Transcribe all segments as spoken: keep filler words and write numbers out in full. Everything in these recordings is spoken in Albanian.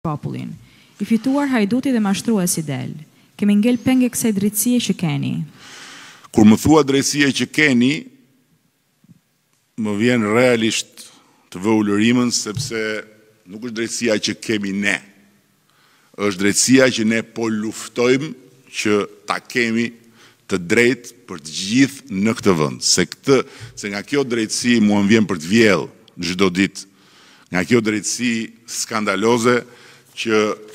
popullin. I fituar hajduti dhe mashtruesi del. Kemi ngel penge kësaj drejtësie që keni. Kur më thua drejtësia që keni, më vjen realisht të vë ulërimën, sepse nuk është drejtësia që kemi ne. Është drejtësia që ne po luftojmë që ta kemi të drejtë për të gjithë në këtë vend. Se këtë, se nga kjo drejtësi mua më vjen për të vjellë çdo ditë. Nga kjo drejtësi skandaloze që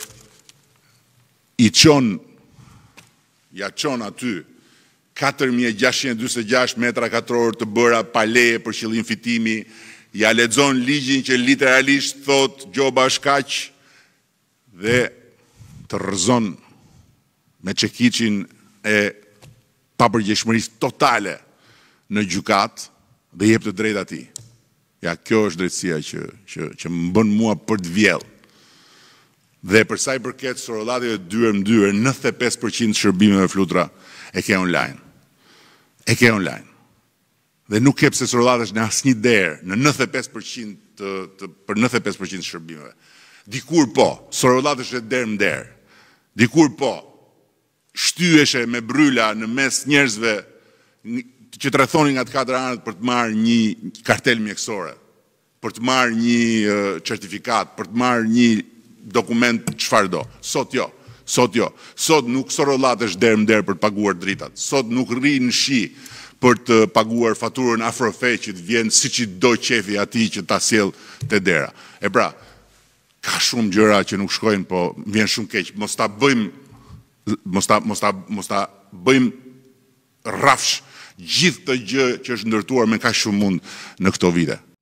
i çon ja çon aty katër mijë e gjashtëqind e dymbëdhjetë e gjashtë metra katror të bëra pa leje për qëllim fitimi, ja lexon ligjin që literalisht thot gjoba është kaq dhe të rrëzon me çekiçin e papërgjegjshmërisë totale në gjykat dhe jep të drejtë atij. Ja, kjo është drejtësia që, që, që më bën mua për të vjellë. Dhe për sa i përket sorrollateve dyert në dyert, nëntëdhjetë e pesë përqind shërbimeve flutura e ke online. E ke online. Dhe nuk ke pse sorrollatesh në asnjë derë, në nëntëdhjetë e pesë përqind të, të për nëntëdhjetë e pesë përqind shërbimeve. Dikur po, sorrollatesh derë në derë. Dikur po, shtyeshe me bryla në mes njerëzve që të rrethonin nga të katër anët për të marrë një kartel mjekësore, për të marrë një uh, certifikat, për të marrë një dokument çfarë do. Sot jo, sot jo. Sot nuk sorrollatesh derë në derë për të paguar dritat. Sot nuk rri në shi për të paguar faturën afrofe që të vjen siç i do qefi atij që ta sjell te dera. E pra, ka shumë gjëra që nuk shkojnë, po vjen shumë keq. Mos ta bëjmë mos ta mos ta mos ta bëjmë rrafsh gjithë të gjë që është ndërtuar me kaq shumë mund në këto vite.